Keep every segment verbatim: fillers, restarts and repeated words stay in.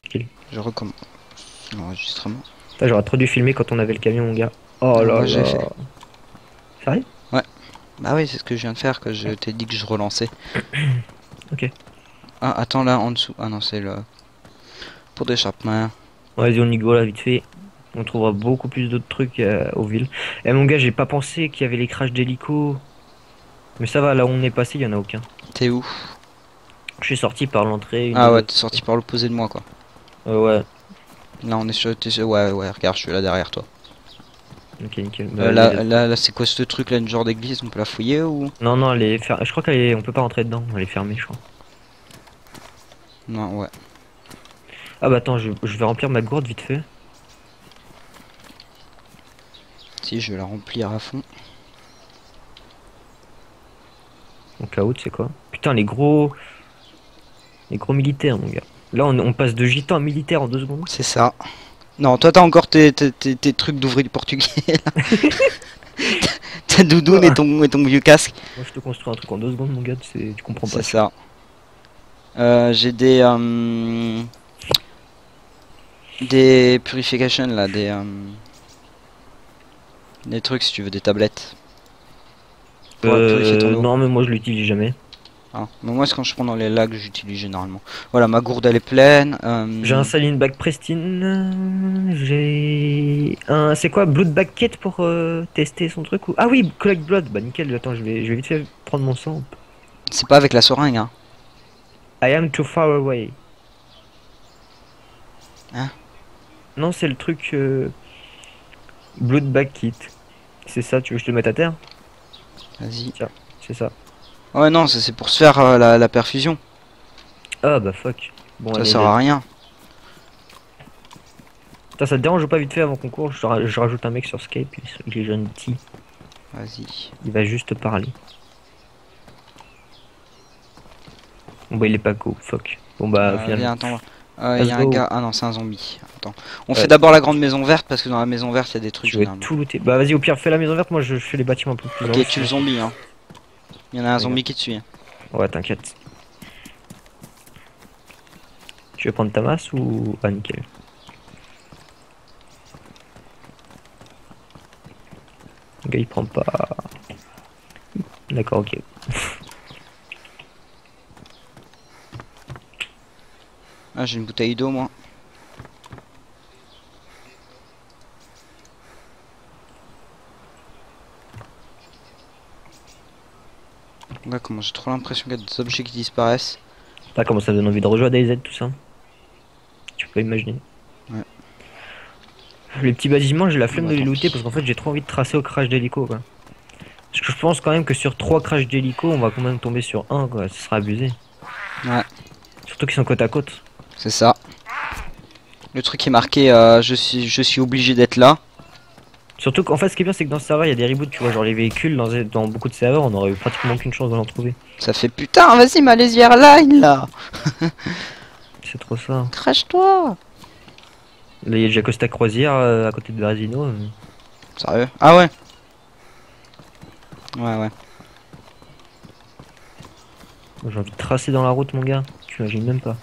Kill. Je recommence l'enregistrement. J'aurais trop dû filmer quand on avait le camion, mon gars. Oh là Moi j'ai là. fait. Sérieux? Ouais. Bah oui, c'est ce que je viens de faire, que je t'ai dit que je relançais. Ok. Ah, attends là en dessous. Ah non, c'est le. Pour d'échappement. Vas-y, on y go là, vite fait. On trouvera beaucoup plus d'autres trucs euh, aux villes. Eh mon gars, j'ai pas pensé qu'il y avait les crashs d'hélico. Mais ça va, là où on est passé, il y en a aucun. T'es où? Je suis sorti par l'entrée, une Ah des ouais, deux. t'es sorti par l'opposé de moi quoi. Euh, ouais. Là on est sur. t'es sur- Ouais, ouais, regarde, je suis là derrière toi. Ok, nickel. Bah, Euh, vas-y, là, let's go. là, là c'est quoi ce truc là, une genre d'église? On peut la fouiller ou? Non, non, elle est fer... je crois qu'elle est... on peut pas rentrer dedans. Elle est fermée, je crois. Non, ouais. Ah bah attends, je, je vais remplir ma gourde vite fait. Si, je vais la remplir à fond. Au cas où, tu sais quoi. Putain, les gros... Les gros militaires, mon gars. Là, on, on passe de gitan à militaire en deux secondes. C'est ça. Non, toi t'as encore tes, tes, tes, tes trucs d'ouvrier du portugais là. Ta doudoune et ton, et ton vieux casque. Moi, je te construis un truc en deux secondes, mon gars. Tu tu comprends pas. C'est ça. Euh, j'ai des... Euh, des purification là, des... Euh, des trucs si tu veux, des tablettes. Pour purifier ton Euh, eau. non, mais moi, je l'utilise jamais. Ah. Mais moi, c'est quand je prends dans les lacs, j'utilise généralement. Voilà, ma gourde elle est pleine. Euh... J'ai un saline bag pristine. euh, J'ai un. C'est quoi? Blood bag kit pour euh, tester son truc ou... Ah oui, collect blood. Bah nickel. Attends, je vais, je vais vite fait prendre mon sang. C'est pas avec la seringue, hein. I am too far away. Hein? Non, c'est le truc euh, blood bag kit. C'est ça. Tu veux que je te le mette à terre? Vas-y. Tiens, c'est ça. Ouais, non, ça, c'est pour se faire euh, la, la perfusion. Ah bah fuck. Bon, Ça allez, sert let's- à rien. Putain, ça te dérange pas vite fait avant qu'on court? Je, ra- je rajoute un mec sur Skype. Il est gentil. Vas-y. Il va juste parler. Bon bah il est pas go. Fuck. Bon bah Euh, finalement. viens, attends. Euh, Il Let's y a un go. gars. Ah non, c'est un zombie. Attends. On Ouais. fait d'abord la grande maison verte parce que dans la maison verte, il y a des trucs Je vais généralement. tout looter. Bah vas-y, au pire, fais la maison verte, moi je fais les bâtiments un peu plus Ok, anciens. tue le zombie, hein. Il y en a un Regarde. zombie qui te suit. Hein. Ouais, t'inquiète. Tu veux prendre ta masse ou... Ah, nickel. Le gars, il prend pas... D'accord, ok. Ah, j'ai une bouteille d'eau, moi. Ouais, comment j'ai trop l'impression qu'il y a des objets qui disparaissent. Là, comment ça donne envie de rejoindre D Z, tout ça. Tu peux imaginer. Ouais. Les petits bâtiments, j'ai la flemme Bah, de les tant looter pis. parce qu'en fait, j'ai trop envie de tracer au crash d'hélico, quoi. Parce que je pense quand même que sur trois crashs d'hélico, on va quand même tomber sur un, quoi. Ce sera abusé. Ouais, Surtout qu'ils sont côte à côte. c'est ça. Le truc est marqué, euh, je suis, je suis obligé d'être là. Surtout qu'en fait, ce qui est bien, c'est que dans ce serveur, il y a des reboots, tu vois. Genre les véhicules, dans, dans beaucoup de serveurs, on aurait eu pratiquement aucune chance de l'en trouver. Ça fait putain, vas-y, ma lazy airline là. C'est trop ça. Crash-toi. Là, il y a déjà Costa Croisière euh, à côté de Brasino. euh. Sérieux? Ah ouais. Ouais, ouais. Moi, j'ai envie de tracer dans la route, mon gars. Tu imagines même pas.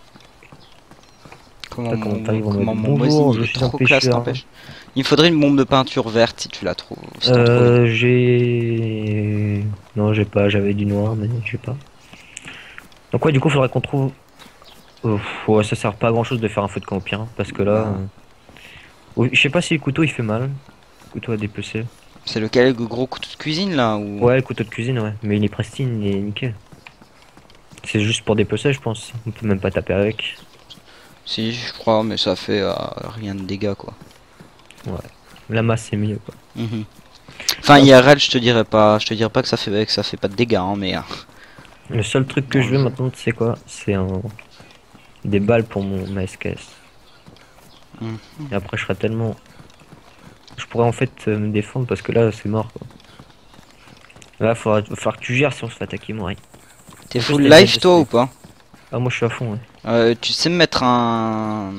Comment Putain, comment mon, t'arrives en comment mode, mon bonjour, voisin, il je est suis un trop classe, pêcheur. n'empêche. Il faudrait une bombe de peinture verte si tu la trouves. Si t'en trouves une. Euh, j'ai... Non, j'ai pas. J'avais du noir, mais j'ai pas. Donc ouais, du coup, faudrait qu'on trouve... Oh, ouais, ça sert pas à grand-chose de faire un feu de camp au pire, hein, parce que là... Bah. euh, oui, je sais pas si le couteau, il fait mal. Le couteau à dépecer. C'est lequel, le gros couteau de cuisine là ou... Ouais, le couteau de cuisine, ouais. Mais il est pristine, il est nickel. C'est juste pour dépecer, je pense. On peut même pas taper avec. Si, je crois, mais ça fait euh, rien de dégâts quoi. La masse, c'est mieux, quoi. Mhm. Enfin, I R L, je te dirais pas, je te dirais pas que ça fait, que ça fait pas de dégâts, hein, mais. euh, Le seul truc que Bon, je veux je- maintenant, tu sais quoi? C'est un... des balles pour mon ma S K S. Mhm. Et après, je serais tellement... Je pourrais en fait euh, me défendre parce que là, c'est mort, quoi. Là, faudra... va falloir que tu gères si on se fait attaquer, moi. T'es En plus, full t'as une life aide toi de- ou pas? Ah, moi, je suis à fond, ouais. Euh, tu sais me mettre un.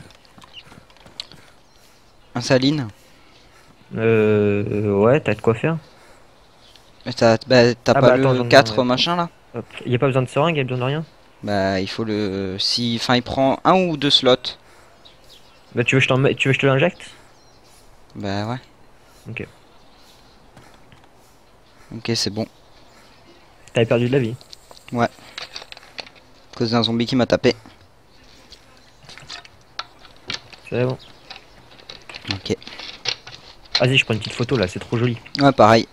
Un saline? Euh... Ouais, t'as de quoi faire? Mais t'as bah, t'as Ah pas bah, attends, le j'en ai un, quatre ouais. machin là? Hop. Y a pas besoin de seringue, y a besoin de rien? Bah il faut le... Si... Enfin il prend un ou deux slots. Bah tu veux que je t'en mette- tu veux que je te l'injecte? Bah ouais. Ok. Ok c'est bon. T'avais perdu de la vie. Ouais. À cause d'un zombie qui m'a tapé. C'est bon. Ok. Vas-y, je prends une petite photo là, c'est trop joli. Ouais pareil.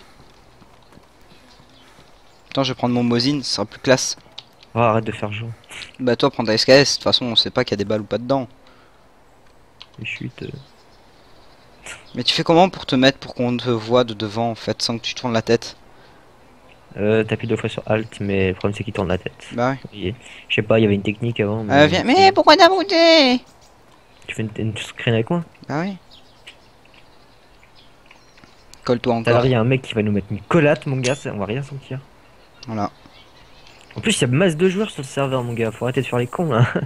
Attends je vais prendre mon Mosin, ce sera plus classe. Oh, arrête de faire genre. Bah toi prends ta S K S, de toute façon on sait pas qu'il y a des balles ou pas dedans. Les chutes. euh. Mais tu fais comment pour te mettre pour qu'on te voit de devant en fait sans que tu tournes la tête? Euh, t'appuies deux fois sur Alt, mais le problème c'est qu'il tourne la tête. Bah ouais. Et je sais pas, il y avait une technique avant. Mais... Euh, viens... Mais pourquoi t'as monté? Tu fais une, une screen avec moi? Bah oui. Colle-toi Tout à l'heure, encore. il y a un mec qui va nous mettre une collate, mon gars, ça- on va rien sentir. Voilà. En plus, il y a masse de joueurs sur le serveur, mon gars, faut arrêter de faire les cons là.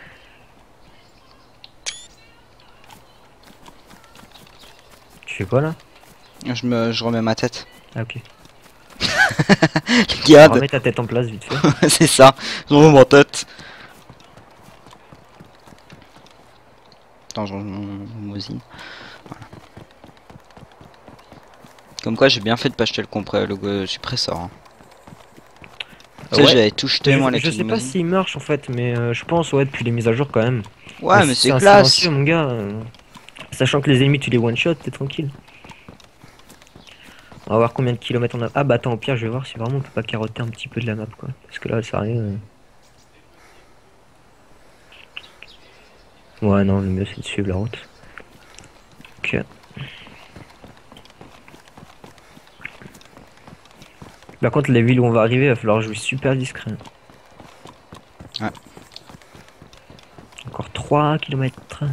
Tu fais quoi là? Je me... je remets ma tête. Ah, ok. Regarde. Remets ta tête en place vite fait. C'est ça. Je remets ma tête. Attends, je range mon, mon Mosin. Voilà. Comme quoi, j'ai bien fait de pas jeter le compresseur, le euh, suppresseur. Hein. Tu sais, Ouais. j'avais tout jeté, Je, moi, je avec sais le pas Mosin. s'il marche en fait, mais euh, je pense, ouais, depuis les mises à jour quand même. Ouais, mais si c'est un classe. silencieux, mon gars. euh, Sachant que les ennemis, tu les one-shot, t'es tranquille. On va voir combien de kilomètres on a. Ah bah attends, au pire, je vais voir si vraiment on peut pas carotter un petit peu de la map, quoi. Parce que là, ça rien. euh. Ouais, non, le mieux c'est de suivre la route. Ok. Par contre, les villes où on va arriver, il va falloir jouer super discret. Ouais. Encore trois kilomètres.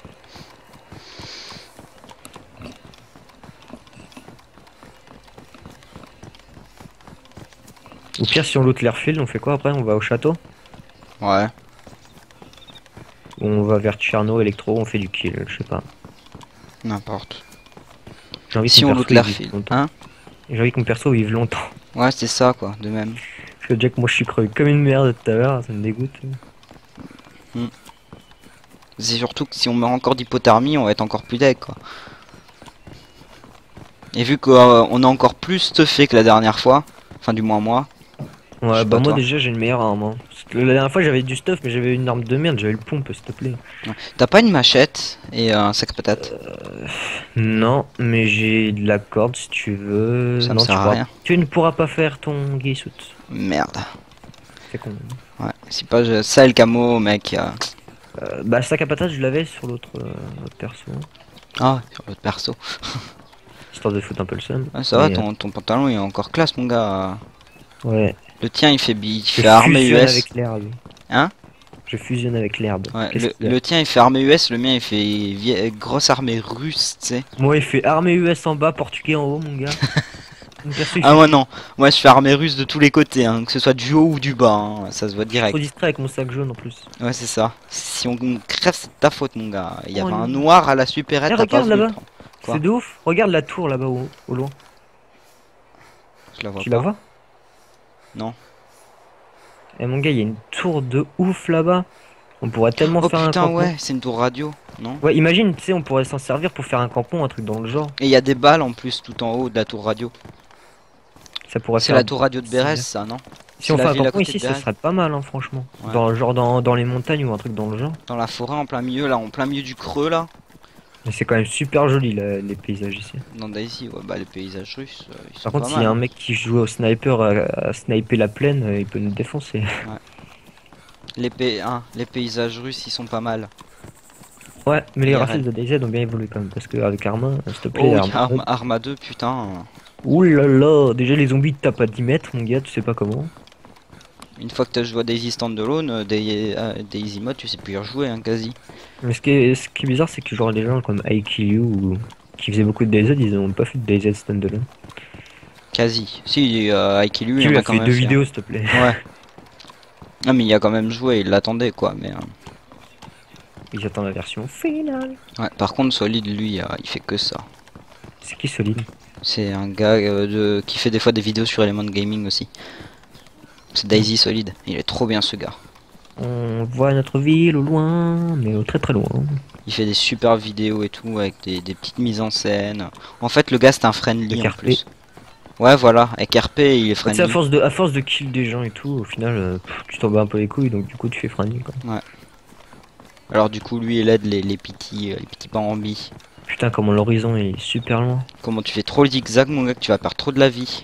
Au pire, si on loot l'airfield, on fait quoi après? On va au château? Ouais. Ou on va vers Tcherno, Electro, on fait du kill, je sais pas. N'importe. J'ai envie Si que on mon loot perso il vive l'airfield. longtemps. Hein? J'ai envie que mon perso vive longtemps. Ouais, c'est ça, quoi, de même. Parce que déjà que moi je suis crevé comme une merde tout à l'heure, ça me dégoûte. C'est surtout que si on meurt encore d'hypothermie, on va être encore plus deck, quoi. Et vu qu'on a encore plus stuffé que la dernière fois, enfin du moins moi. Je Ouais, sais bah pas moi toi. déjà j'ai une meilleure arme. Hein. Parce que la dernière fois j'avais du stuff, mais j'avais une arme de merde, j'avais le pompe, s'il te plaît. Ouais. T'as pas une machette et un sac patate? Non, mais j'ai de la corde si tu veux. Ça me non, sert tu, à pourras... rien. tu ne pourras pas faire ton guissout. Merde. C'est con. Ouais, si pas je... ça et le camo, mec. euh. Euh, bah, sac à patate, je l'avais sur l'autre euh, l'autre perso. Ah, sur l'autre perso. Histoire de foutre un peu le seum. Ah, ça va, Mais, ton, ton pantalon il est encore classe, mon gars. euh, Ouais. Le tien il fait, bi- il Je fait armée fusionne U S. avec l'herbe. Hein? Je fusionne avec l'herbe. Ouais, Qu'est-ce le, qu'il y a le tien il fait armée U S, le mien il fait vie- grosse armée russe, tu sais. Moi, il fait armée U S en bas, portugais en haut, mon gars. Mon perso, il Ah, fait moi non, moi je fais armée russe de tous les côtés, hein, que ce soit du haut ou du bas, hein, ça se voit direct. trop distrait avec mon sac jaune en plus. Ouais, c'est ça. Si on crève, c'est de ta faute, mon gars. Il y Oh avait un non. noir à la supérette, Eh, t'as pas regarde voulu le là-bas. prendre. Quoi? C'est de ouf. Regarde la tour là-bas au, au loin. Je la vois Tu pas. la vois? Non. Eh mon gars, il y a une tour de ouf là-bas. On pourrait tellement Oh faire un putain, campement. ouais, c'est une tour radio, non? Ouais, imagine, tu sais, on pourrait s'en servir pour faire un campement, un truc dans le genre. Et il y a des balles en plus tout en haut de la tour radio. Ça pourrait C'est faire. la tour radio de c'est Bérez, bien. ça, non? Si C'est on la fait un ville à campement côté ici, de ce Bérez. serait pas mal, hein, franchement. Ouais. Dans, genre dans, dans les montagnes ou un truc dans le genre. Dans la forêt, en plein milieu, là, en plein milieu du creux, là. Mais c'est quand même super joli là, les paysages ici. Dans Daisy, ouais, bah les paysages russes, euh, ils sont Par contre, pas s'il y a un mal. mec qui joue au sniper à, à sniper la plaine, euh, il peut nous défoncer. Les, pay- hein, les paysages russes, ils sont pas mal. Ouais, mais les I R L. graphismes de D Z ont bien évolué quand même. Parce que avec Arma, euh, s'il te plaît, Oh, Arma. il y a Arma, Arma deux, putain. Ouh là là, déjà les zombies te tapent à dix mètres, mon gars, tu sais pas comment. Une fois que t'as joué à Daisy Standalone, euh, des, euh, Daisy Mode, tu sais plus y rejouer, hein, quasi. Mais ce qui est, ce qui est bizarre, c'est que genre les gens comme I Kill You ou qui faisaient beaucoup de D Z, ils ont pas fait de D Z standalone. Quasi. Si, euh, I Kill You, il y Tu en lui a as quand fait même deux fait, vidéos, s'il te plaît. hein. Ouais. Non, mais il y a quand même joué, il l'attendait, quoi, mais... euh, Ils attendent la version finale. Ouais, par contre, Solid, lui, euh, il fait que ça. C'est qui Solide? C'est un gars euh, de... qui fait des fois des vidéos sur Element Gaming aussi. C'est Daisy solide. Il est trop bien ce gars. On voit notre ville au loin, mais au très très loin. Il fait des super vidéos et tout avec des, des petites mises en scène. En fait, le gars c'est un friendly en plus. Ouais, voilà. Avec R P, il est friendly. À force de à force de kill des gens et tout, au final, euh, pff, tu t'en bats un peu les couilles, donc du coup tu fais friendly quoi. Ouais. Alors du coup, lui il aide les, les petits euh, les petits bambis. Putain, comment l'horizon est super loin. Comment tu fais trop le zigzag, mon gars, que tu vas perdre trop de la vie.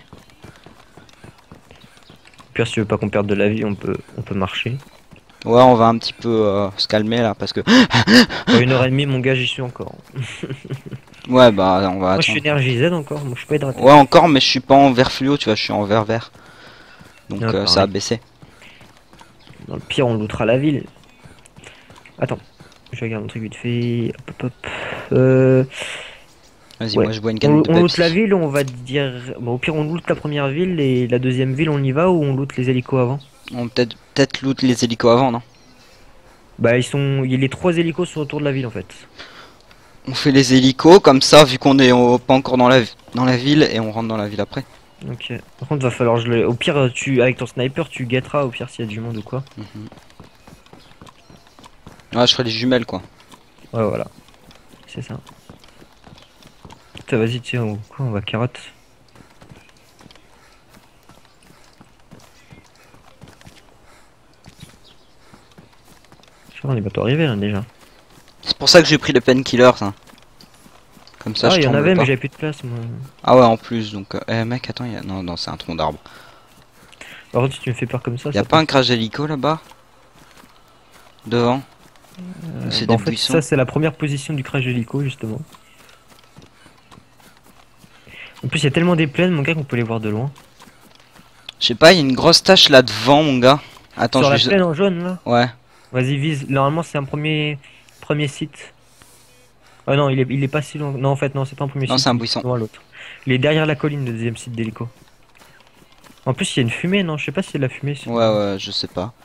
Pire, si tu veux pas qu'on perde de la vie, on peut on peut marcher. Ouais, on va un petit peu euh, se calmer là parce que. Dans une heure et demie, mon gars, j'y suis encore. Ouais, bah on va. Moi, attendre. je suis énergisé encore. Moi, je suis pas hydraté. Ouais, encore, mais je suis pas en vert fluo, tu vois, je suis en vert vert. Donc Ah, euh, ça a baissé. Dans le pire, on lootera la ville. Attends, je regarde mon truc vite fait. Hop, hop, hop. Euh... Vas-y, Ouais. moi je bois une On, canne de on loot Pepsi. la ville, on va dire. Bon, au pire, on loot la première ville et la deuxième ville, on y va ou on loot les hélicos avant? On peut-être peut-être loot les hélicos avant, non? Bah, ils sont. Les trois hélicos sont autour de la ville en fait. On fait les hélicos comme ça, vu qu'on est euh, pas encore dans la dans la ville et on rentre dans la ville après. Ok. Par contre, va falloir. Je le... Au pire, tu avec ton sniper, tu guetteras au pire s'il y a du monde ou quoi. Mhm. Ouais, je ferai les jumelles quoi. Ouais, voilà. C'est ça. Putain, vas-y, tiens, on... quoi, on va carotte. On est bientôt arrivé là déjà. C'est pour ça que j'ai pris le painkiller, ça. Comme ça, Ah, je il y en tremble avait, pas. mais j'avais plus de place moi. Ah ouais, en plus, donc. Euh, eh mec, attends, y a... non, non, c'est un tronc d'arbre. Par contre, si tu me fais peur comme ça, Y a ça pas un crash d'hélico là-bas? Devant? Euh, C'est bah, des en fait, buissons. ça c'est la première position du crash hélico justement. En plus, il y a tellement des plaines, mon gars, qu'on peut les voir de loin. Je sais pas, y a une grosse tache là devant, mon gars. Attends, Sur je la vais- plaine en jaune là. Ouais. Vas-y, vise. Normalement, c'est un premier premier site. Ah non, il est, il est pas si loin. Non, en fait, non, c'est pas un premier Non, site. c'est un il est buisson. devant l'autre. Il est derrière la colline, le deuxième site d'hélico. En plus, il y a une fumée, non? Je sais pas si c'est de la fumée. sur- Ouais, ouais, je sais pas.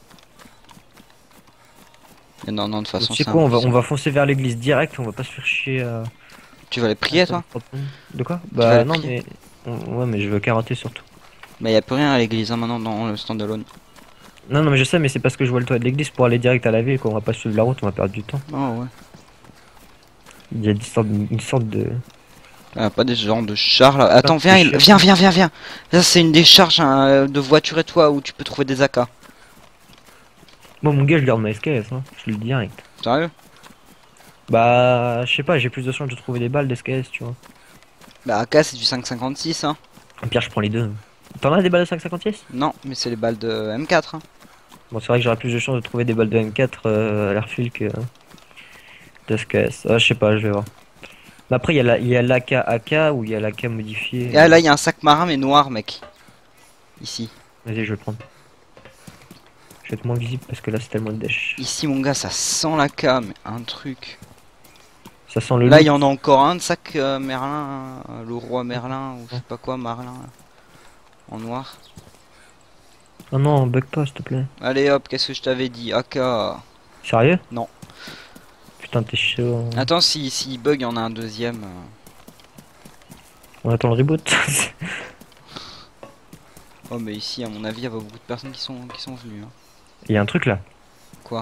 Mais non, non, de toute Donc, façon, tu sais c'est quoi, un on va, buisson. on va foncer vers l'église direct, on va pas se faire chier à. Tu vas les prier, toi? De quoi? vas Bah les non, prier mais. Ouais, mais je veux carotter surtout. Mais y a plus rien à l'église hein, maintenant dans le standalone. Non, non, mais je sais, mais c'est parce que je vois le toit de l'église pour aller direct à la ville, qu'on va pas suivre la route, on va perdre du temps. Oh ouais. Il y a une sorte, une sorte de. Ah, pas des genres de chars là. Attends, des viens, il- chars. viens, viens, viens, viens. Là, c'est une décharge hein, de voiture et toi où tu peux trouver des A K. Moi, mon gars, je garde ma S K S, hein. Je le dis direct. Sérieux? Bah, je sais pas, j'ai plus de chance de trouver des balles d'S K S, tu vois. Bah, A K, c'est du cinq cinquante-six, hein. Au pire, je prends les deux. T'en as des balles de cinq cinquante-six? Non, mais c'est les balles de M quatre. Hein. Bon, c'est vrai que j'aurais plus de chance de trouver des balles de M quatre euh, à l'airfield que d'S K S. Ah, je sais pas, je vais voir. Mais après, il y a la- il y a l'A K A K ou il y a l'A K modifié. Et ah, là, il y a un sac marin, mais noir, mec. Ici. Vas-y, je vais le prendre. Je vais être moins visible parce que là, c'est tellement de dèche. Ici, mon gars, ça sent l'A K, mais un truc. Ça sent le Là, loot. il y en a encore un de sac euh, Merlin, euh, le roi Merlin, ou je sais pas quoi, Marlin. là. En noir. Oh non, bug pas, s'il te plaît. Allez hop, qu'est-ce que je t'avais dit? A K. Sérieux? Non. Putain, t'es chaud. hein. Attends, si, si il bug, il y en a un deuxième. euh. On attend le reboot. Oh, mais ici, à mon avis, il y a beaucoup de personnes qui sont, qui sont venues. hein. Il y a un truc là. Quoi?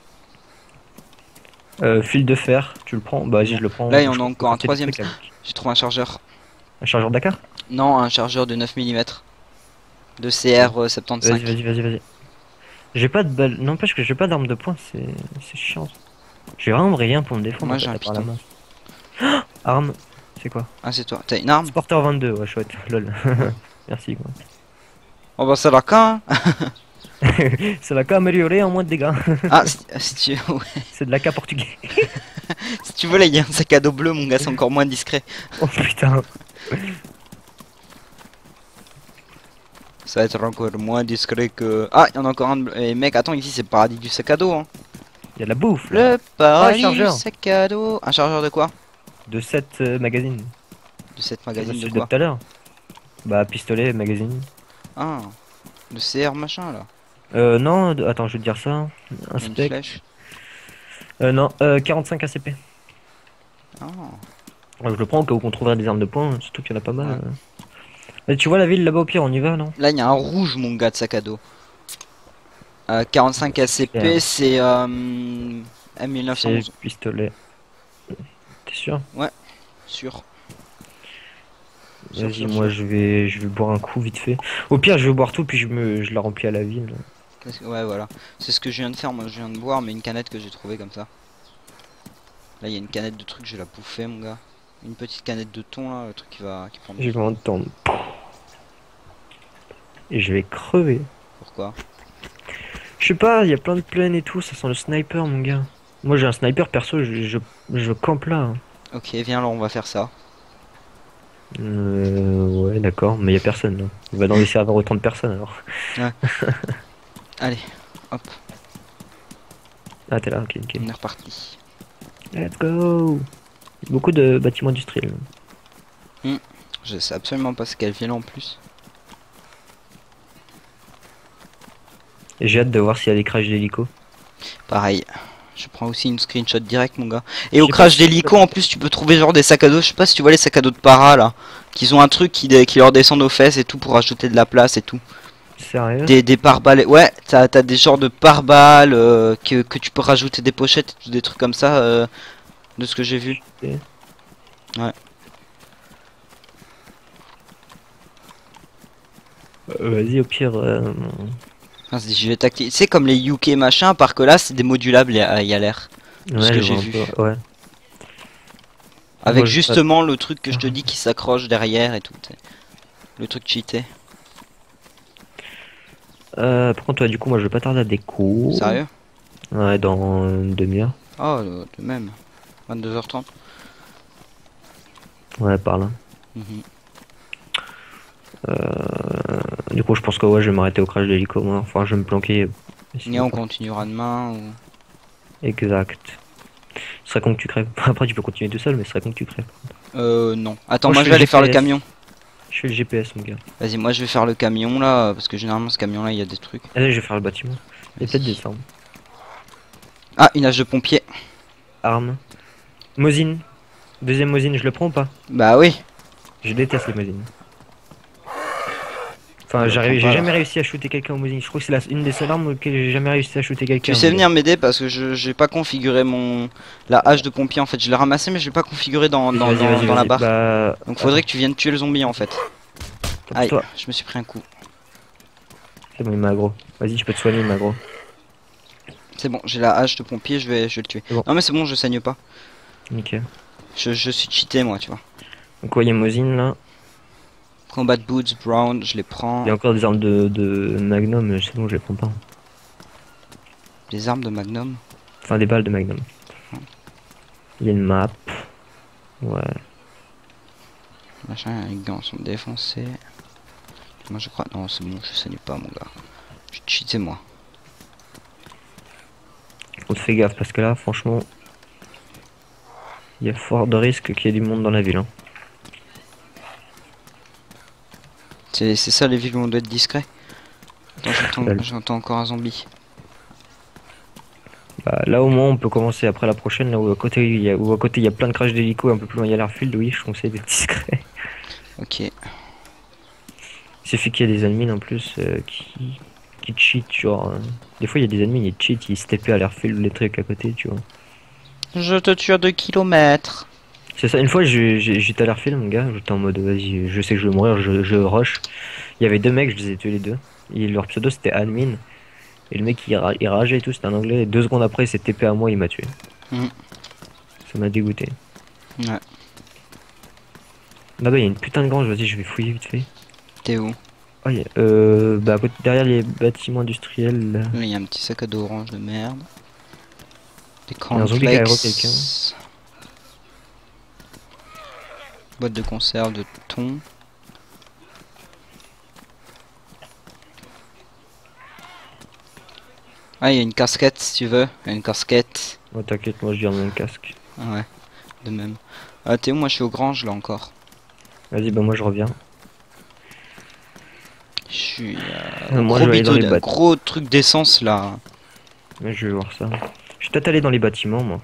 Euh, fil de fer, tu le prends? Bah, vas-y, je le prends. Là, il y en Je a peux encore un faire des troisième. trucs avec. J'ai trouvé un chargeur. Un chargeur Dakar? Non, un chargeur de neuf millimètres. De C R Vas-y, soixante-quinze. vas-y, vas-y, vas-y. J'ai pas de balle. N'empêche que j'ai pas d'arme de poing, c'est c'est chiant. J'ai vraiment rien pour me défendre. Moi, en fait, j'ai un à part la piton. main. Ah, arme, c'est quoi? Ah, c'est toi. T'as une arme? Sporter vingt-deux, ouais, chouette. Lol. Merci, quoi. Oh, bah, ça l'a qu'un. hein. Ça l'a qu'à améliorer en moins de dégâts. Ah, si, si tu... ouais. C'est de la K portugais. si tu veux, là, il y a un sac à dos bleu, mon gars, c'est encore moins discret. Oh putain. Ça va être encore moins discret que. Ah, il y en a encore un de bleu. Eh, mec, attends, ici, c'est le paradis du sac à dos. Hein. Il y a de la bouffe. Là. Le paradis Ah, du chargeur. sac à dos. Un chargeur de quoi? De sept magazines. De cette C'est magazine de celui quoi? tout à l'heure. Bah, pistolet, magazine. Ah, de C R machin là. Euh, non, de- attends, je vais te dire ça. Un Une spec. flèche. Euh, non, euh, quarante-cinq A C P. Ah. Ouais, je le prends au cas où on trouverait des armes de poing, surtout qu'il y en a pas mal. Ouais. euh. Et tu vois la ville là-bas au pire, on y va, non? Là, il y a un rouge, mon gars, de sac à dos. Euh, quarante-cinq A C P, Super. c'est euh, M C'est mille neuf cent onze. pistolet. T'es sûr? Ouais, sûr. Sûr, Vas-y, sûr, moi sûr. je vais je vais boire un coup vite fait. Au pire, je vais boire tout puis je me je la remplis à la ville. Qu'est-ce que- Ouais, voilà. C'est ce que je viens de faire. Moi, je viens de boire, mais une canette que j'ai trouvée comme ça. Là, il y a une canette de truc, je vais la bouffer, mon gars. Une petite canette de thon, là, le truc qui va qui prend du Je vais temps. entendre. Et je vais crever. Pourquoi? Je sais pas, il y a plein de plaines et tout, ça sent le sniper, mon gars. Moi j'ai un sniper perso, je, je, je campe là, hein. Ok, viens, alors on va faire ça. Euh, ouais, d'accord, mais il y a personne là. On va dans les serveurs autant de personnes alors. Ouais. Allez, hop, Ah, t'es là, ok, ok. on est reparti. Let's go! Beaucoup de bâtiments industriels. Je sais absolument pas ce qu'elle vient en plus. Et j'ai hâte de voir s'il y a des crashs d'hélico. Pareil. Je prends aussi une screenshot direct, mon gars. Et Je au sais pas crash si- d'hélico, en plus, tu peux trouver genre des sacs à dos. Je sais pas si tu vois les sacs à dos de para là. Qu'ils ont un truc qui, dé- qui leur descend aux fesses et tout pour rajouter de la place et tout. Sérieux? Des, des pare-balles. Ouais, t'as t'as des genres de pare-balles euh, que, que tu peux rajouter des pochettes, et tout, des trucs comme ça, euh, de ce que j'ai vu. Ok. Ouais. Euh, Vas-y, au pire. euh, Enfin, c'est des gilets tactiques. C'est comme les U K machin, par que là, c'est des modulables, il y a il y a l'air. De ce Ouais, que je j'ai vois un vu. peu, ouais. Avec Moi, je- justement le truc que je te dis qui s'accroche derrière et tout. t'sais. Le truc cheaté. Euh, par contre, ouais, du coup, moi je vais pas tarder à des cours. Sérieux? Ouais, dans une demi-heure. Oh, le- de même. vingt-deux heures trente. Ouais, par là. Mhm. Du coup, je pense que ouais, je vais m'arrêter au crash d'hélico, moi. Enfin, je vais me planquer. Et on continuera demain ou... Exact. Ce serait con que tu crèves. Après, tu peux continuer tout seul, mais ce serait con que tu crèves. Euh, non. Attends, Moi, moi je je fais vais le aller faire le G P S. camion. Je fais le G P S, mon gars. Vas-y, moi je vais faire le camion là, parce que généralement ce camion là il y a des trucs. Allez, je vais faire le bâtiment. Il y a peut-être des Vas-y. armes. Ah, une hache de pompier. Armes. Mosine. Deuxième Mosine, je le prends ou pas? Bah oui. Je déteste les Mosines. Enfin, Je le j'arrive, prends j'ai pas, jamais là. réussi à shooter quelqu'un au Mosine. Je crois que c'est la- une des seules armes auxquelles j'ai jamais réussi à shooter quelqu'un. Tu sais mon venir gars. m'aider parce que je j'ai pas configuré mon la hache de pompier en fait. Je l'ai ramassé mais je l'ai pas configuré dans, dans, Vas-y, dans, vas-y, dans la vas-y. barre. Bah, Donc faudrait que tu viennes tuer le zombie en fait. attends, Aïe, toi. je me suis pris un coup. C'est bon, il m'a aggro. Vas-y, je peux te soigner, il m'a aggro. C'est bon, j'ai la hache de pompier, je vais, je vais le tuer. C'est bon. Non mais c'est bon, je saigne pas. Nickel. Je, je suis cheaté moi, tu vois. Donc, ouais, il y a Mosine là. Combat boots, brown, je les prends. Il y a encore des armes de, de Magnum, mais c'est bon, je les prends pas. Des armes de Magnum. Enfin, des balles de Magnum. Il y a une map. Ouais. Machin, les gants sont défoncés. Moi je crois. Non, c'est bon, je saigne pas mon gars. Je suis cheaté moi. Faut te faire gaffe parce que là, franchement, il y a fort de risque qu'il y ait du monde dans la ville, hein. C'est c'est ça les villes où on doit être discret. Attends, j'entends- Dalle. j'entends encore un zombie. Bah, là, au moins, on peut commencer après la prochaine, là où à côté il y a, où à côté il y a plein de crash d'hélico, un peu plus loin il y a l'airfield. Oui, je conseille d'être discret. Ok. Il suffit qu'il y ait des ennemis en plus euh, qui, qui cheat, genre. euh, Des fois, il y a des ennemis, ils cheat, ils se tapaient à l'airfield ou les trucs à côté, tu vois. Je te tue à deux kilomètres. C'est ça, une fois j'ai- j'ai- j'étais à l'airfield, mon gars, j'étais en mode vas-y, je sais que je vais mourir, je, je rush. Il y avait deux mecs, je les ai tués les deux. Et leur pseudo c'était admin. Et le mec il, ra- il rageait et tout, c'était un anglais. Et deux secondes après, il s'est T P à moi, il m'a tué. Mhm. Ça m'a dégoûté. Ouais. Là-bas, il y a une putain de grange, vas-y, je vais fouiller vite fait. T'es où? Oh, il y a- euh, bah, à côté- derrière les bâtiments industriels. Là. Il y a un petit sac à dos orange de merde. Des y a un zombie qui a aéro cornflakes. quelqu'un. Boîte de conserve de thon. Ah, il y a une casquette si tu veux. Il y a une casquette. Oh, t'inquiète, moi je garde mon casque. Ah ouais, de même. Ah, t'es où? Moi je suis au Grange là encore. Vas-y, bah, moi je reviens. Je suis. Euh, Euh, moi, gros je vais aller dans bidon, les bâtiments. gros truc d'essence là. Ouais, je vais voir ça. Je suis peut-être allé dans les bâtiments, moi.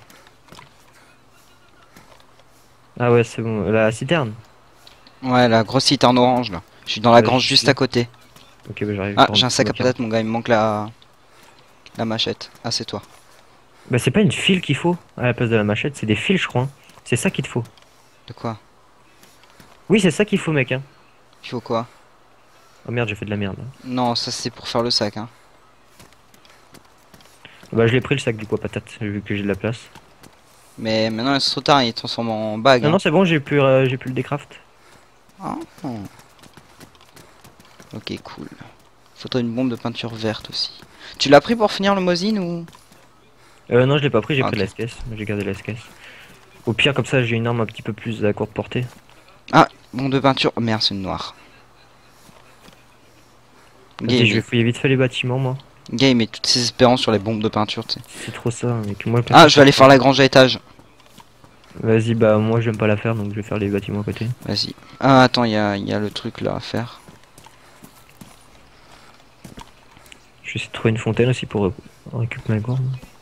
Ah ouais, c'est bon. La citerne. Ouais, la grosse citerne orange là. Je suis dans la Euh, grange je juste suis- à côté. Ok, bah j'arrive. Ah, par j'ai un sac à voiture. patates, mon gars, il me manque la, la machette. Ah, c'est toi. Bah c'est pas une file qu'il faut à la place de la machette, c'est des fils je crois, hein. C'est ça qu'il te faut. De quoi? Oui, c'est ça qu'il faut mec, hein. Il faut quoi? Oh merde, j'ai fait de la merde, là. Non, ça c'est pour faire le sac, hein. Bah je l'ai pris le sac du coup à patates, vu que j'ai de la place. Mais maintenant, c'est trop tard, il est transformé en bague, Non, hein. non, c'est bon, j'ai pu, euh, j'ai pu le décraft. Ah. Ok, cool. Faudrait une bombe de peinture verte aussi. Tu l'as pris pour finir le Mosin ou? Euh, non, je l'ai pas pris, j'ai Ah, pris ok. la S K S. J'ai gardé la S K S. Au pire, comme ça, j'ai une arme un petit peu plus à courte portée. Ah, bombe de peinture. Oh, merde, c'est une noire. Vas-y, Game, je vais fouiller vite fait les bâtiments, moi. Game met toutes ses espérances sur les bombes de peinture, tu sais. C'est trop ça, mec. Moi, le Ah, perso, je vais aller faire la grange à étage. Vas-y, bah moi, j'aime pas la faire, donc je vais faire les bâtiments à côté. Vas-y. Ah, attends, il y a, y a le truc là à faire. Je vais essayer de trouver une fontaine aussi pour euh, récupérer ma gourde.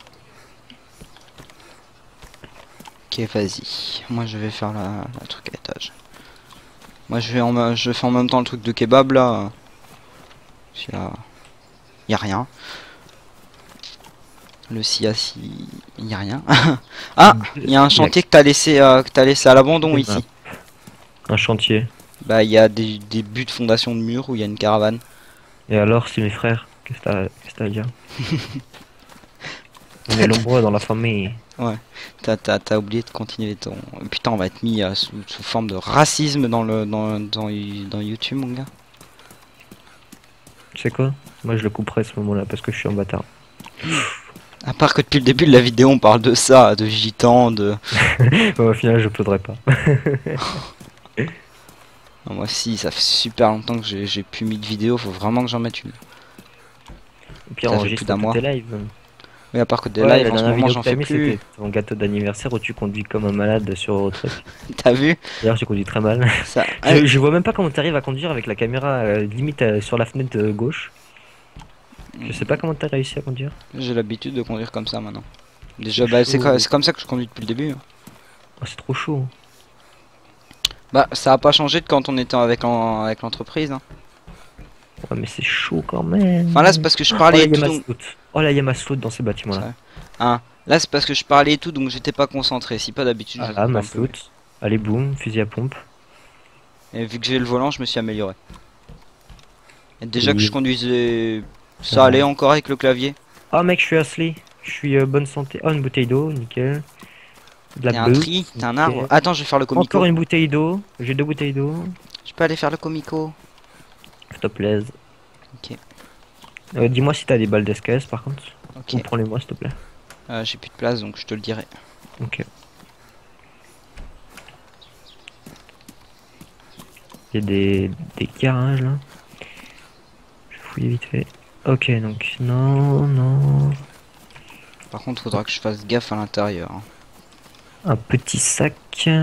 Ok, vas-y. Moi, je vais faire la, la truc à étage. Moi, je vais en, me- je fais en même temps le truc de kebab là. Il y a, y a rien. Le siassi, il y a rien. Ah, il y a un chantier que t'as laissé, euh, que t'as laissé à l'abandon ici. Un chantier. Bah, il y a des, des buts de fondation de mur où il y a une caravane. Et alors, c'est mes frères. Qu'est-ce que t'as qu'est-ce que t'as à dire? On est nombreux dans la famille. T'as, t'as, t'as oublié de continuer ton. Putain, on va être mis euh, sous, sous forme de racisme dans le dans, dans, dans YouTube, mon gars. Tu sais quoi? Moi, je le couperai à ce moment-là parce que je suis un bâtard. À part que depuis le début de la vidéo, on parle de ça, de gitans, de. Bon, au final, je plaudrai pas. Ah, moi, si, ça fait super longtemps que j'ai, j'ai plus mis de vidéo, faut vraiment que j'en mette une. Au pire, Ça fait enregistre plus d'un tous mois. tes lives. Oui, à part que des Ouais, lives, la en ce dernière moment, vidéo j'en que t'as fais mis, plus. c'était ton gâteau d'anniversaire où tu conduis comme un malade sur Eurotruck. T'as vu D'ailleurs, tu conduis très mal. ça? Je, je vois même pas comment t'arrives à conduire avec la caméra euh, limite euh, sur la fenêtre euh, gauche. Je sais pas comment t'as réussi à conduire. J'ai l'habitude de conduire comme ça maintenant. Déjà, C'est bah, c'est chaud. co- c'est comme ça que je conduis depuis le début, hein. Oh, c'est trop chaud. Bah, ça a pas changé de quand on était avec, en- avec l'entreprise, hein. Ouais, mais c'est chaud quand même. Enfin, là, c'est parce que je Oh parlais là, et il y a tout, ma donc. slotte. Oh là, il y a ma slotte dans ces bâtiments-là. Ça- Hein. Là, c'est parce que je parlais et tout, donc j'étais pas concentré. Si pas d'habitude, Ah je là, coupe ma un peu. slotte. Allez, boum, fusil à pompe. Et vu que j'ai le volant, je me suis amélioré. Et déjà que Oui. je conduisais, ça Ouais. allait encore avec le clavier. Oh mec, je suis Ashley. Je suis euh, bonne santé. Oh, une bouteille d'eau, nickel. De la T'as un bouffe, tri, t'as un nickel. arbre. Attends, je vais faire le comico. Encore une bouteille d'eau. J'ai deux bouteilles d'eau. Je peux aller faire le comico. S'il te plaise. Ok. Euh, dis-moi si t'as des balles d'S K S par contre. Ou Ok. prends-les-moi s'il te plaît. Euh, j'ai plus de place, donc je te le dirai. Ok. Il y a des, des garages là. Je vais fouiller vite fait. Ok, donc non, non. Par contre, faudra que je fasse gaffe à l'intérieur, hein. Un petit sac.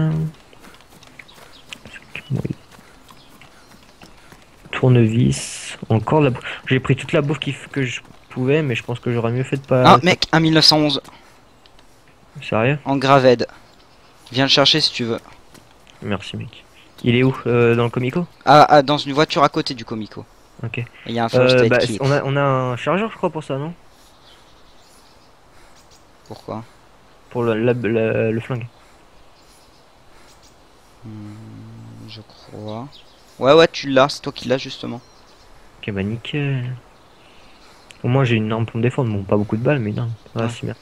Oui. Tournevis. Encore de la bouffe. J'ai pris toute la bouffe qu'il f- que je pouvais, mais je pense que j'aurais mieux fait de pas. Ah, mec, un mille neuf cent onze Sérieux? en graved. Viens le chercher si tu veux. Merci mec. Il est où? Euh, Dans le comico? Ah, ah, dans une voiture à côté du comico. Ok. Et il y a un first Euh, aid bah, kit. on a, on a un chargeur je crois pour ça, non? Pourquoi? Pour le, la- la- le flingue. Hmm, je crois. Ouais, ouais, tu l'as, c'est toi qui l'as justement. Ok, bah nickel. Au moins j'ai une arme pour me défendre. Bon, pas beaucoup de balles, mais une arme. Ah, Ouais. c'est bien.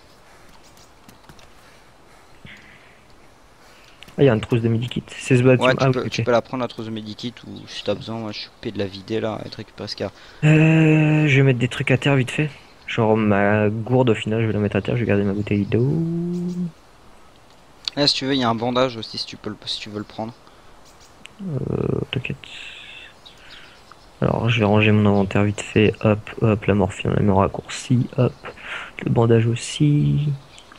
Ah, il y a une trousse de medikit. C'est ce bâtiment. Ouais, tu, Ah, peux, oui, tu ok. peux la prendre la trousse de medikit ou si t'as besoin, moi je suis occupé de la vider là et de récupérer ce qu'il y a. Euh, je vais mettre des trucs à terre vite fait. Genre ma gourde au final, je vais la mettre à terre. Je vais garder ma bouteille d'eau. Là, si tu veux, il y a un bandage aussi si tu, peux le, si tu veux le prendre. Euh, t'inquiète. Alors, je vais ranger mon inventaire vite fait. Hop, hop, la morphine, on la met en raccourci. Hop, le bandage aussi.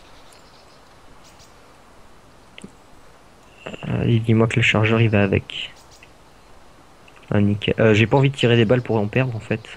Euh, et dis-moi que le chargeur il va avec. Ah, nickel. Euh, j'ai pas envie de tirer des balles pour en perdre en fait.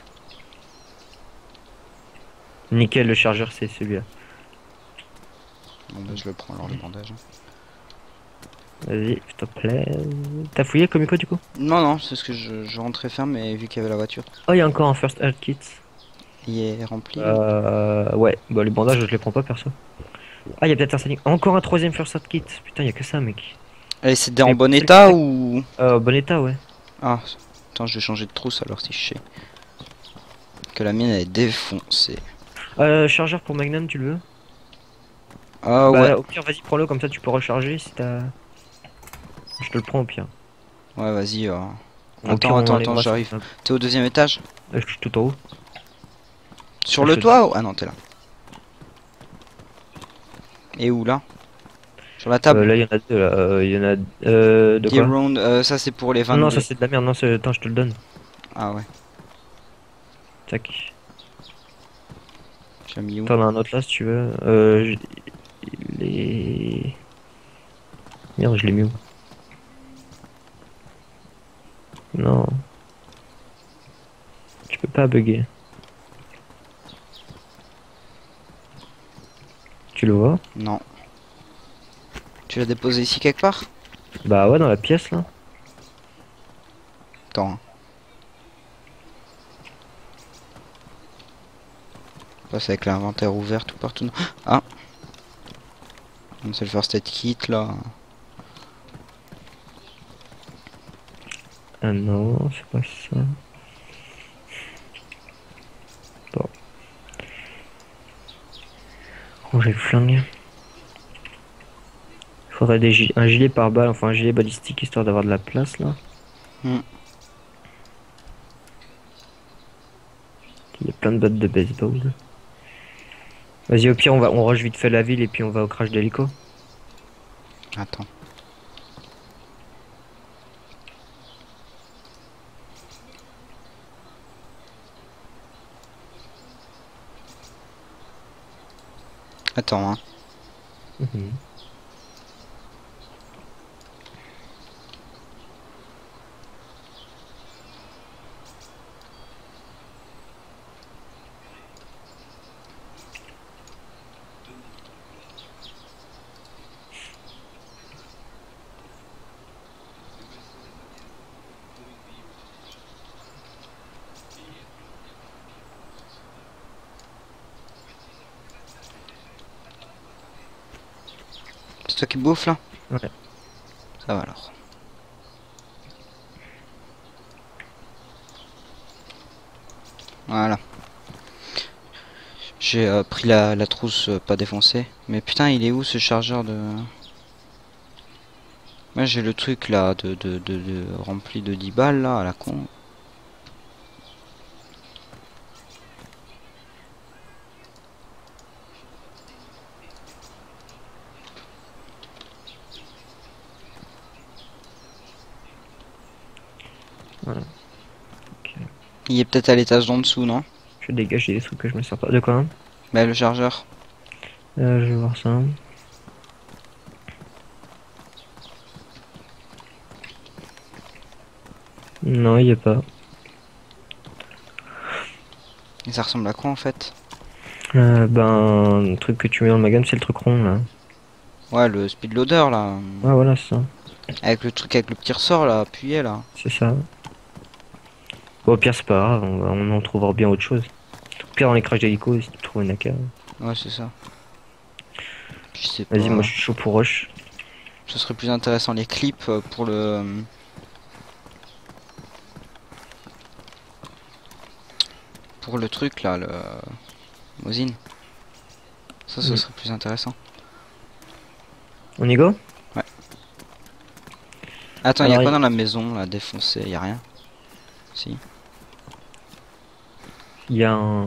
Nickel, le chargeur c'est celui-là. Bon, bah, je le prends alors le bandage. Vas-y, s'il te plaît. T'as fouillé comme quoi du coup? Non, non, c'est ce que je, je rentrais faire, mais vu qu'il y avait la voiture, Oh, il y a encore un first aid kit. il est rempli ou... Euh, ouais, bah les bandages, je les prends pas perso. Ah, il y a peut-être un Sonic. Encore un troisième first aid kit. Putain, il y a que ça, mec. Et c'était en Mais bon c'est le état contact. ou... Euh, bon état, ouais. Ah, attends, je vais changer de trousse alors si je sais. Que la mienne elle est défoncée. Euh, chargeur pour Magnum, tu le veux? Ah ouais, Bah, au pire, vas-y, prends-le, comme ça tu peux recharger si t'as. Je te le prends au pire. ouais, vas-y. euh. Au pire, Attends, on attends, attends, enlèvera si j'arrive. on a- T'es au deuxième étage? Euh, je suis tout en haut. Sur Ah, je le te toit dis. ou... Ah non, t'es là. Et où là? Sur la Euh, table? là, il y en a deux, là. Euh, Il y en a. Euh, de Dear quoi? Round, euh, ça c'est pour les Non, non, ça vingt-deux. c'est de la merde. Non, c'est- attends, je te le donne. Ah ouais, Tac. j'ai mis où? T'en as un autre là si tu veux. Euh, j- il est. Merde, je l'ai mis où? Non, tu peux pas bugger. Tu le vois? Non. Tu l'as déposé ici quelque part? Bah ouais, dans la pièce là. Attends. Hein. Passe avec l'inventaire ouvert tout partout. Non. Ah! C'est le first aid kit là. Ah non, c'est pas ça. Bon, ranger le flingue. Faudrait des gi- un gilet pare-balles, enfin un gilet balistique histoire d'avoir de la place là. Hmm. Il y a plein de bottes de baseball. Vas-y, au pire, on va, on rush vite fait la ville et puis on va au crash d'hélico. Attends. Attends, hein. Mhm. C'est toi qui bouffe là? Ouais. Ça va alors. Voilà. J'ai euh, pris la, la trousse euh, pas défoncée. Mais putain, il est où ce chargeur de... Moi j'ai le truc là de, de, de, de rempli de dix balles là à la con. Voilà. Ok. Il est peut-être à l'étage d'en dessous, non? Je dégage des trucs que je me sers pas. De quoi? Bah le chargeur. Euh, je vais voir ça. Non, il y a pas. Et ça ressemble à quoi en fait? Euh, ben, le truc que tu mets dans le magasin, c'est le truc rond là. Ouais, le speed loader là. Ouais, voilà, c'est ça. Avec le truc avec le petit ressort là, appuyé là. C'est ça. Bon, au pire, c'est pas grave, on, va- on en trouvera bien autre chose. Au pire, dans les crash d'hélico, si tu trouves une A K. Ouais, c'est ça. Je sais Vas-y, moi pas. je suis chaud pour rush. Ce serait plus intéressant les clips euh, pour le... Pour le truc là, le... Mosine. Ça, ce Mm. serait plus intéressant. On y go? Attends, il y a Alors, quoi il dans la maison là, défoncé? Y a rien? Si. il y a un.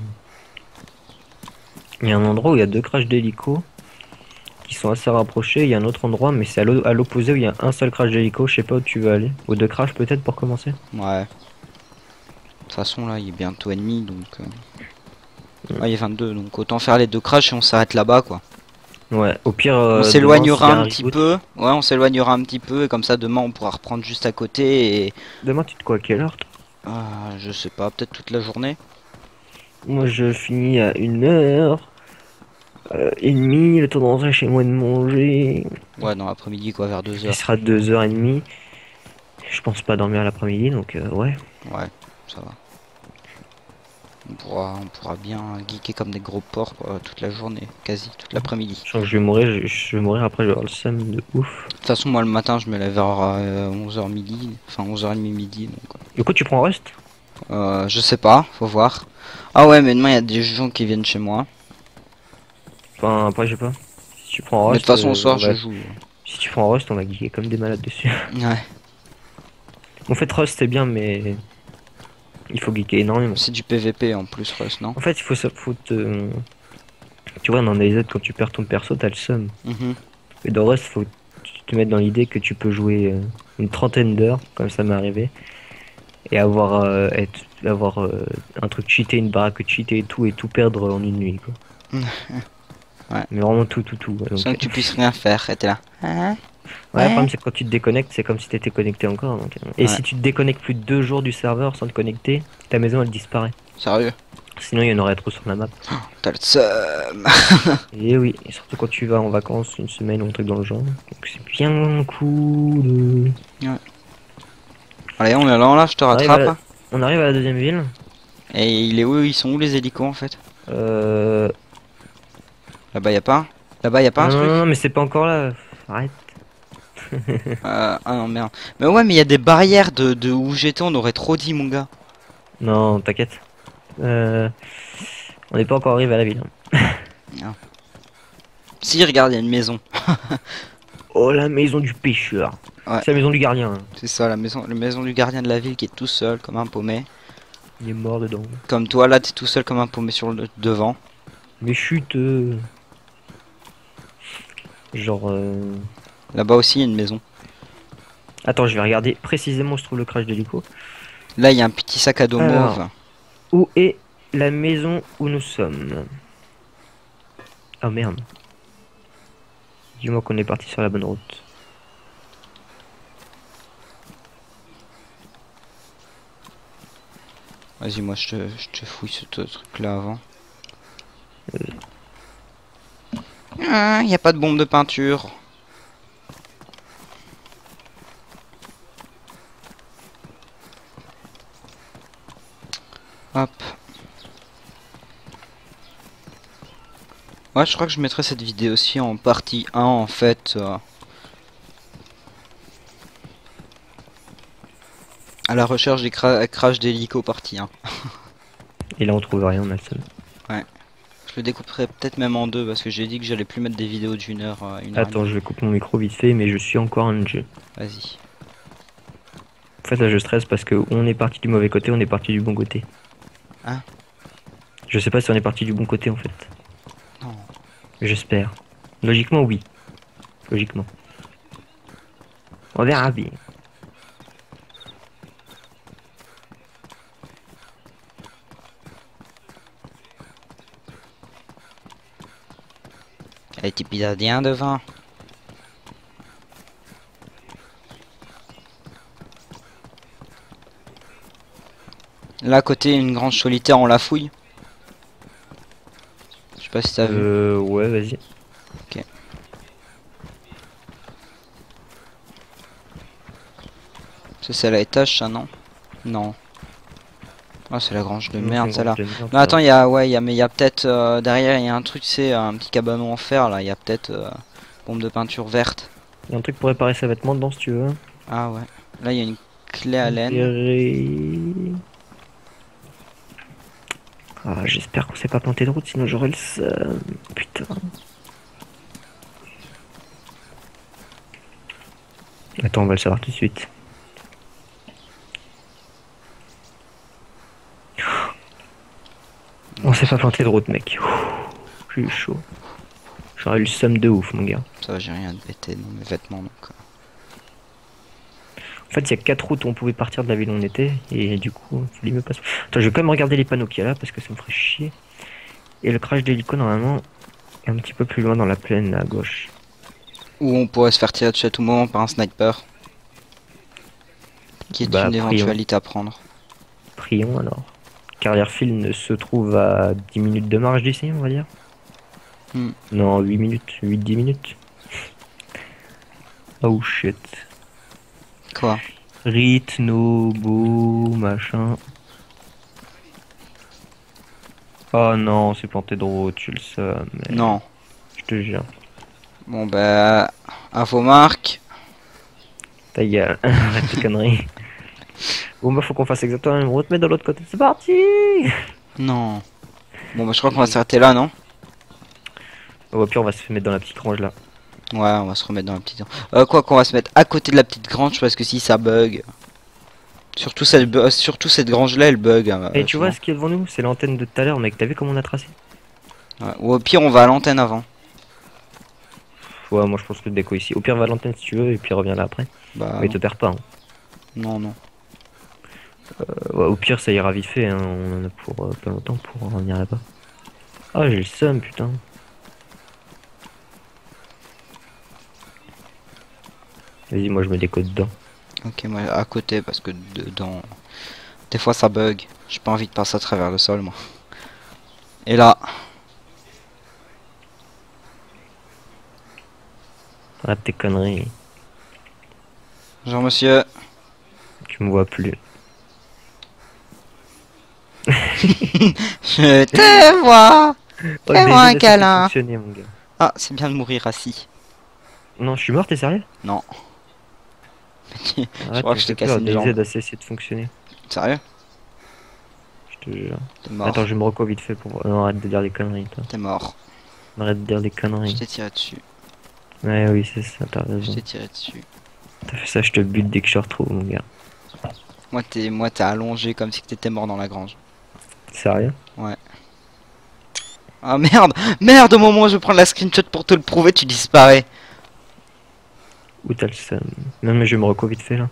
Il y a un endroit où il y a deux crashs d'hélico qui sont assez rapprochés. Il y a un autre endroit, mais c'est à l'o- à l'opposé où il y a un seul crash d'hélico. Je sais pas où tu veux aller. Ou deux crashs peut-être pour commencer. Ouais. De toute façon là, il est bientôt ennemi donc... euh, Mm. Ah, il est vingt-deux, donc autant faire les deux crashs et on s'arrête là-bas quoi. Ouais, au pire. On euh, s'éloignera demain, s'il y a un petit reboot- peu. Ouais, on s'éloignera un petit peu et comme ça demain on pourra reprendre juste à côté et... Demain, tu te quoi à quelle heure? Toi Ah, je sais pas, peut-être toute la journée. Moi, je finis à une heure. Euh, et demi, le temps de rentrer chez moi et de manger. Ouais, dans l'après-midi, quoi, vers deux Il heures. sera deux heures trente. Je pense pas dormir l'après-midi, donc euh, ouais. Ouais, ça va. On pourra, on pourra bien geeker comme des gros porcs euh, toute la journée, quasi toute l'après-midi. Je sens que je vais mourir, je, je vais mourir après, je vais avoir le seum de ouf. De toute façon, moi le matin, je me lève vers euh, onze heures midi, enfin onze heures trente midi, donc Du coup, tu prends Rust? euh, je sais pas, faut voir. Ah ouais, mais demain il y a des gens qui viennent chez moi. Enfin, après, je sais pas. Si tu prends Mais de toute Rust, façon, au euh, soir, on je va... joue. si tu prends Rust, on va geeker comme des malades dessus. Ouais, En fait, Rust, c'est bien, mais il faut geeker énormément. c'est du P V P en plus, Rust, non? En fait, il faut, ça, faut te... Tu vois, dans les aides, quand tu perds ton perso, t'as le seum. Mhm. Et dans Rust, faut te mettre dans l'idée que tu peux jouer euh, une trentaine d'heures, comme ça m'est arrivé, et avoir, euh, être, avoir euh, un truc cheaté, une baraque cheatée et tout, et tout perdre en une nuit, quoi. Ouais. Mais vraiment tout, tout, tout. Ouais, donc, Sans que tu puisses rien faire, et t'es là. Hein? ouais, le Ouais. problème, c'est que quand tu te déconnectes, c'est comme si t'étais connecté encore. Donc, euh. Et Ouais, si tu te déconnectes plus de deux jours du serveur sans te connecter, ta maison, elle disparaît. sérieux? Sinon, il y en aurait trop sur la map. T'as le seum. Et oui, et surtout quand tu vas en vacances une semaine ou un truc dans le genre. Donc c'est bien cool. Ouais. Allez, on est là, là, je te On arrive à rattrape, la, hein. on arrive à la deuxième ville. Et il est où? Ils sont où les hélicos en fait? Euh... Là-bas y a pas? Là-bas y a pas un Non, non, truc? non, non, mais c'est pas encore là. Arrête. Euh, ah non, merde. Mais ouais, mais il y a des barrières de, de où j'étais, on aurait trop dit, mon gars. Non, t'inquiète. Euh... On n'est pas encore arrivé à la ville. Ah. Si, regarde, il y a une maison. Oh, la maison du pêcheur. Ouais, C'est la maison du gardien, hein. c'est ça, la maison, la maison du gardien de la ville qui est tout seul, comme un paumé. Il est mort dedans. Comme toi, là, t'es tout seul comme un paumé sur le devant. Mais chute. euh, Genre... euh, Là-bas aussi, il y a une maison. Attends, je vais regarder précisément où se trouve le crash d'hélico. Là, il y a un petit sac à dos Alors, mauve. où est la maison où nous sommes? Oh merde. Dis-moi qu'on est parti sur la bonne route. Vas-y, moi, je te, je te fouille ce t- truc-là avant. Ah, il n'y a pas de bombe de peinture. Hop. Ouais, je crois que je mettrai cette vidéo aussi en partie un en fait. euh, à la recherche des cra crashs d'hélico partie un. Et là on trouve rien, on a le seul. Je le découperai peut-être même en deux parce que j'ai dit que j'allais plus mettre des vidéos d'une heure, euh, une heure et Attends, demie. je vais couper mon micro vite fait, mais je suis encore un jeu. Vas-y. En fait là je stresse parce que on est parti du mauvais côté, on est parti du bon côté. Hein? Je sais pas si on est parti du bon côté en fait. Non. J'espère. Logiquement oui. Logiquement. On verra bien. Elle est épisodien devant. Là à côté une grange solitaire, on la fouille. Je sais pas si t'as vu. Euh ouais vas-y. C'est celle à étage ça non? Non. Ah c'est la grange de Non, merde c'est celle-là. une grande merde, Non ça. attends, il y a ouais, il y a mais il y a peut-être euh, derrière il y a un truc, c'est un petit cabanon en fer là, il y a peut-être euh, bombe de peinture verte. Y a un truc pour réparer ses vêtements dedans si tu veux. Ah ouais. Là il y a une clé à laine. Repérer. Ah j'espère qu'on s'est pas planté de route sinon j'aurais le seum. Putain. Attends, on va le savoir tout de suite. On s'est pas planté de route, mec. Ouh, j'ai eu chaud. J'aurais eu le seum de ouf, mon gars. Ça va, j'ai rien de bêté dans mes vêtements donc. euh. En fait, il y a quatre routes où on pouvait partir de la ville où on était, et du coup, il me passe. Attends, je vais quand même regarder les panneaux qu'il y a là, parce que ça me ferait chier. Et le crash d'hélico, normalement, est un petit peu plus loin dans la plaine, là, à gauche. Ou on pourrait se faire tirer dessus à tout moment par un sniper. Qui est Bah, une prions. éventualité à prendre. Prions, alors. Carrierfield se trouve à dix minutes de marche d'ici, on va dire. Hmm. Non, huit minutes, huit dix minutes. Oh shit. Quoi? Rit, Nobu, machin. Oh non, c'est planté de route, tu le sais, mais Non. je te jure. Bon bah, à vos marques. Ta gueule, arrête tes conneries. Bon bah faut qu'on fasse exactement la même route, mais de l'autre côté, c'est parti. Non. Bon bah je crois qu'on va s'arrêter là, non? Au pire, on va se mettre dans la petite range là. Ouais, on va se remettre dans la petite... Euh, quoi qu'on va se mettre à côté de la petite grange parce que si ça bug... Surtout cette, bu- surtout cette grange là elle bug. hein, Et euh, tu vois souvent. ce qu'il y a devant nous? C'est l'antenne de tout à l'heure, mec. T'as vu comment on a tracé? Ouais. Ou au pire on va à l'antenne avant. Ouais, moi je pense que le déco ici. Au pire, va à l'antenne si tu veux, et puis reviens là après. Bah Mais non. te perds pas. Hein. Non, non. Euh, ouais, au pire, ça ira vite fait. Hein. On en a pour euh, pas longtemps pour revenir là-bas. Ah, j'ai le seum, putain. Vas-y, moi je me déco dedans. Ok, moi à côté parce que dedans... Des fois ça bug. J'ai pas envie de passer à travers le sol moi. Et là... Arrête tes conneries. Bonjour monsieur. Tu me vois plus. Je te vois. Oh, Fais-moi un B G, ça peut câlin. fonctionner, mon gars. Ah, c'est bien de mourir assis. Non, je suis mort, t'es sérieux? Non. Je Arrête, crois tu que me je t'ai fais cassé peur. une D Z jambe. a cessé de fonctionner. Sérieux? Je te jure. T'es mort. Attends, je me reco vite fait pour. Non, arrête de dire des conneries, toi. T'es mort. Arrête de dire des Je conneries. t'ai tiré dessus. Ouais, oui, c'est ça, t'as Je raison. t'ai tiré dessus. T'as fait ça, je te bute dès que je te retrouve, mon gars. Moi t'es moi t'es allongé comme si t'étais mort dans la grange. Sérieux? Ah merde. Merde, au moment où je prends la screenshot pour te le prouver, tu disparais. Où t'as le seum? Non, mais je vais me reco vite fait là.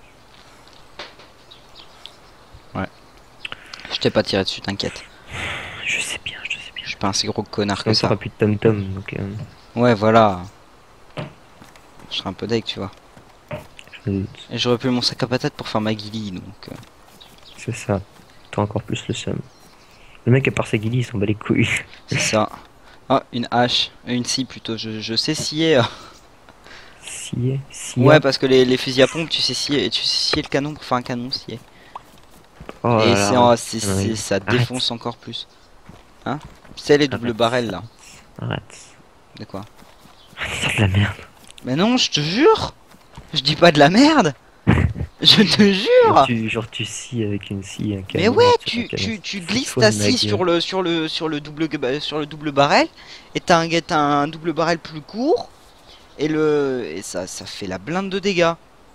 Je t'ai pas tiré dessus, t'inquiète. Je sais bien, je sais bien. Je suis pas un si gros connard que Comme ça, ça. plus de tom-tom, donc euh, Ouais, voilà. Je serais un peu deg, tu vois. je me doute. Et j'aurais pu mon sac à patates pour faire ma guilly, donc... euh, C'est ça. T'as encore plus le seum. Le mec, à part sa guilly, il s'en bat les couilles. C'est ça. Ah, une hache. Euh, Une scie, plutôt. Je, je sais scier. euh. Scier, scier. Ouais, parce que les, les fusils à pompe, tu sais scier, tu sais scier le canon pour faire un canon scier. Oh Et là c'est là, en- arrête. c'est- Ah oui. c'est- ça Arrête. défonce encore plus. Hein? Tu sais les doubles Arrête. barrels, là. Arrête. De quoi? C'est de la merde. Mais non, je te jure. Je dis pas de la merde. Je te Genre jure. tu, genre, tu scies avec une scie, un Mais canon. ouais, sur un tu, canon. tu, tu Fous- glisses fous ta de ma scie gueule. sur le, sur le, sur le double, ba- sur le double barrel, et t'as un, t'as un double barrel plus court, et le, et ça, ça fait la blinde de dégâts.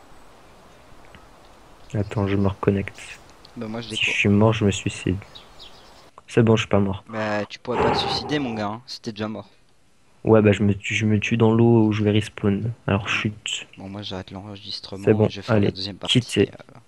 Attends, je me reconnecte. Bah moi je Si je déco. suis mort, je me suicide. C'est bon, je suis pas mort. Bah tu pourrais pas te suicider mon gars, hein, si t'es déjà mort. Ouais, bah je me tue, je me tue dans l'eau où je vais respawn. Alors chute. Bon moi j'arrête l'enregistrement, C'est bon, et je vais faire la allez, deuxième partie. quittez. euh,